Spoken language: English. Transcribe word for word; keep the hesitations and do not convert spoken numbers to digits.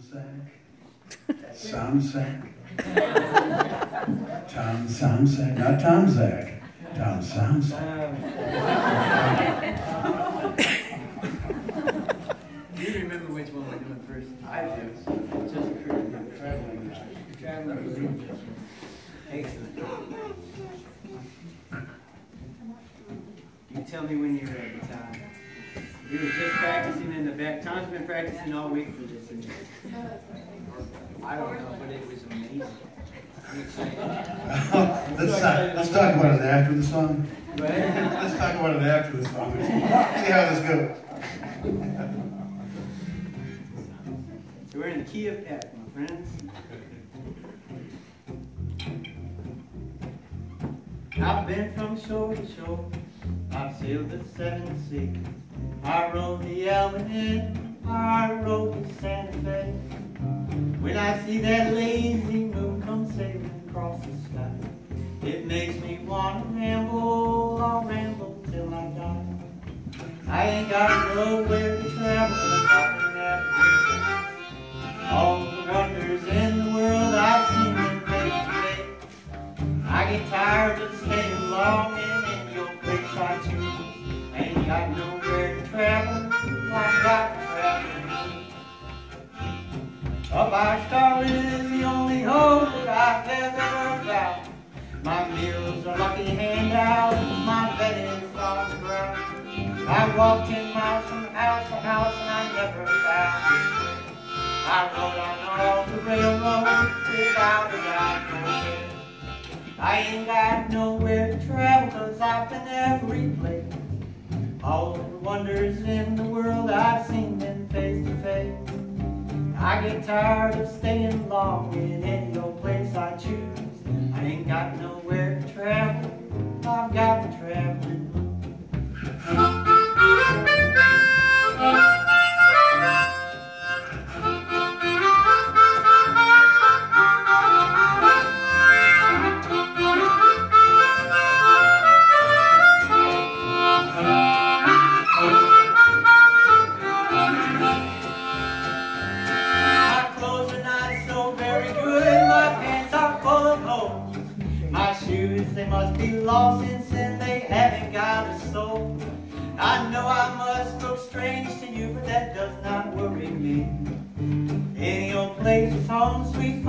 Samsack. Tom Samsack. Not Tom Zach. Tom Samsack. Do you remember which one we're doing first? I do. It just occurred to me. Traveling. Traveling. Excellent. You tell me when you're ready, Tom. We were just practicing in the back. Tom's been practicing all week for this. And I don't know, but it was amazing. I'm excited. let's, talk, let's talk about it after the song. Go ahead. Let's talk about it after the song. See how this goes. So we're in the key of F, my friends. I've been from shore to shore. I've sailed the seven seas. I rode the Albion. I rode the Santa Fe. When I see that lazy moon come sailing across the sky, it makes me want to ramble. I'll ramble till I die. I ain't got nowhere to travel. I've never all the wonders in the world I've seen them face to face. I get tired of staying long in any old place I choose. I ain't got nowhere to travel. I've got to travel. A five-star is the only hope that I've ever found. My meals are lucky handouts. My bed is on the ground. I walked ten miles from house to house and I never found. I rode on all the railroads without a guide. I ain't got nowhere to travel 'cause I've been every place. All the wonders in the world I've seen them face to face. I get tired of staying long in any old place I choose. I ain't got nowhere to travel. I've got to travel. They must be lost in sin, they haven't got a soul. I know I must look strange to you, but that does not worry me. Any old place is home, sweet